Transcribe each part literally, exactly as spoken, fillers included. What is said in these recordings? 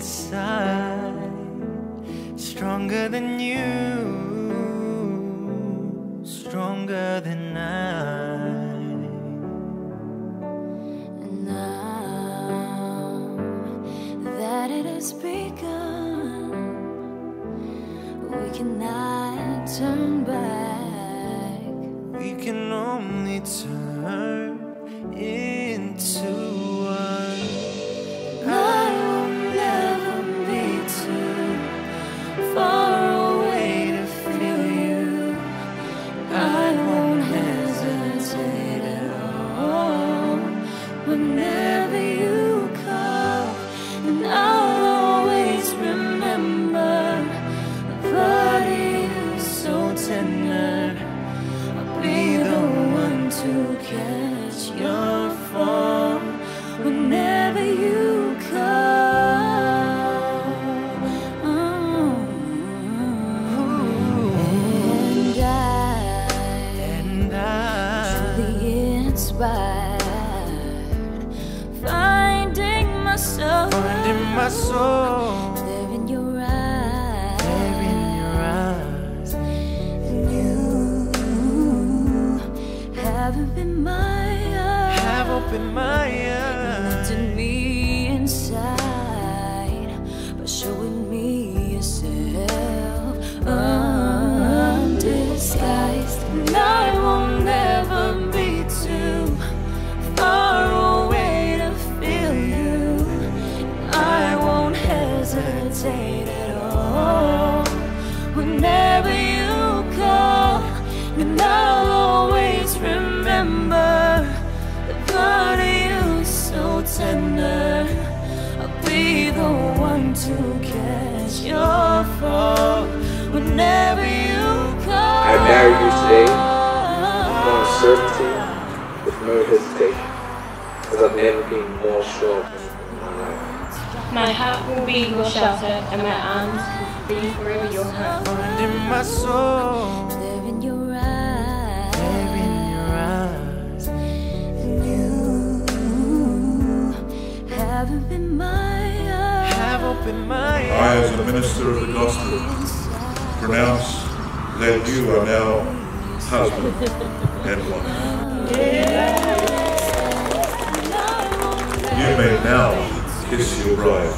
inside, stronger than you, stronger than I. And now that it has begun, we cannot turn back. We can only turn into one. I will never be too far away to feel you. I won't hesitate at all whenever you call, and I'll always remember the part of you so tender. I'll be the one to catch your fall whenever you call. Oh. And I, And I, truly inspired, finding myself, finding my soul there in your eyes, there in your eyes. and you have opened my eyes, Have opened my eyes. lifted me inside by showing me yourself undisguised. And I will never be too far away to feel you. I won't hesitate at all whenever you call, and I'll always remember the part of you so tender. I'll be the one to catch your fall whenever you call. I marry you today, knowing certainty with no hesitation, as I've never been more sure of in my life. My heart will be your shelter, and my arms will be forever your home. Finding my soul There in your eyes, there in your eyes. and you have opened my eyes. Have opened my I, eyes. as a minister of the gospel, pronounce that you are now husband and wife. You may now kiss your bride.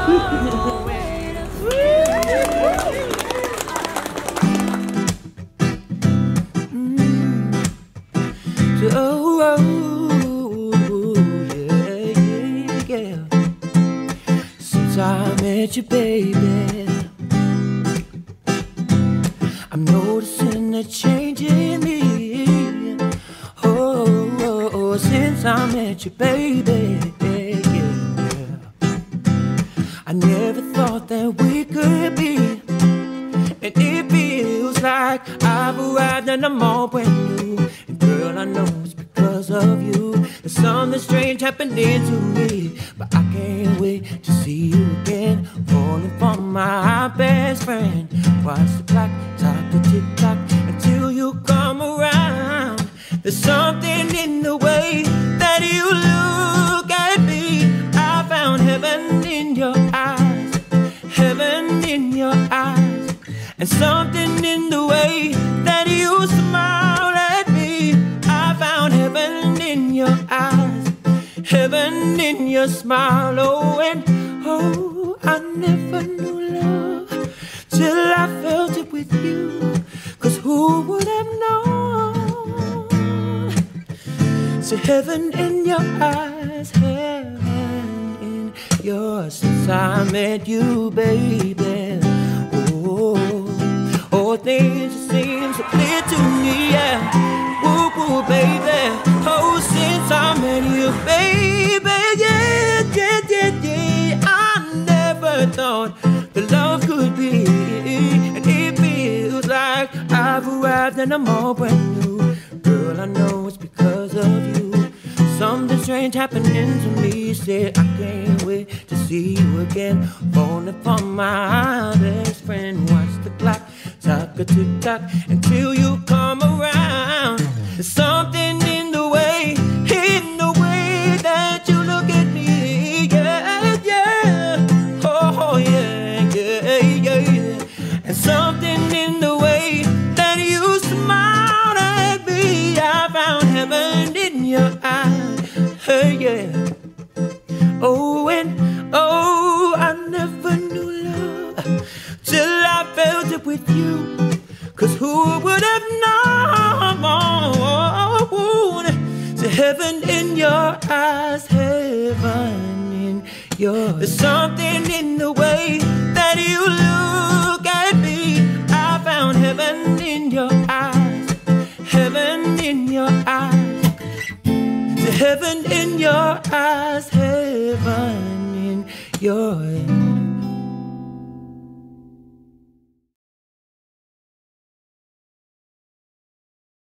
Oh, oh, yeah, yeah, yeah. Since I met you, baby, I'm noticing a change in me. Oh, oh, oh, since I met you, baby, yeah. I never thought that we could be, and it feels like I've arrived and I'm all brand new. And girl, I know it's because of you. There's something strange happening to me, but I can't wait to see you again. Falling for my best friend. Watch the clock, talk the tick tock until you come around. There's something in the way that you look at me. I found heaven in your eyes, heaven in your eyes, and something in the way that you smile at me. I found heaven in your eyes, heaven in your smile. Oh, and oh, I never knew love till I felt it with you. Cause who would have known? See, heaven in your eyes, heaven in yours. Since I met you, baby, oh, oh, things just seem so clear to me, yeah. Woo, woo, baby. Oh, since I met you, baby, yeah, yeah, yeah, yeah. I never thought the love could be, and it feels like I've arrived and I'm all brand new. Girl, I know it's because of you. Something strange happening to me. Said I can't wait to see you again. Falling for my best friend. Watch the clock, talk a tick tock until you come around. There's something in the way, in the way that you look at me. Yeah, yeah. Oh, Hey, yeah. Oh, and oh, I never knew love till I felt it with you. Cause who would have known? To heaven in your eyes, heaven in your. There's something in the way that you look at me. I found heaven in your eyes, heaven in your eyes. To heaven in your eyes, heaven in your eyes.